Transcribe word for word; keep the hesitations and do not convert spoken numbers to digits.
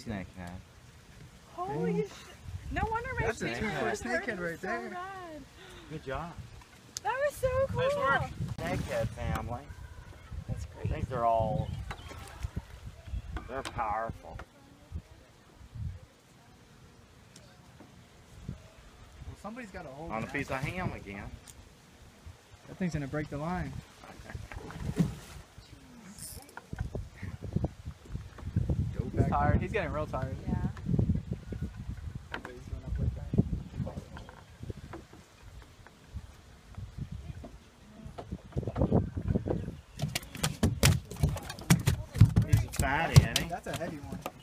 snakehead. Holy shit. No wonder my That's a finger two-foot was snakehead hurting right so there. bad. Good job. That was so cool. Nice work. Snakehead family. That's I great. think they're all, they're powerful. Well, somebody's got to hold On a it. piece of ham again. That thing's gonna break the line. Go He's back tired. down. He's getting real tired. Yeah. He's going up like that. He's a fatty, isn't he? That's a heavy one.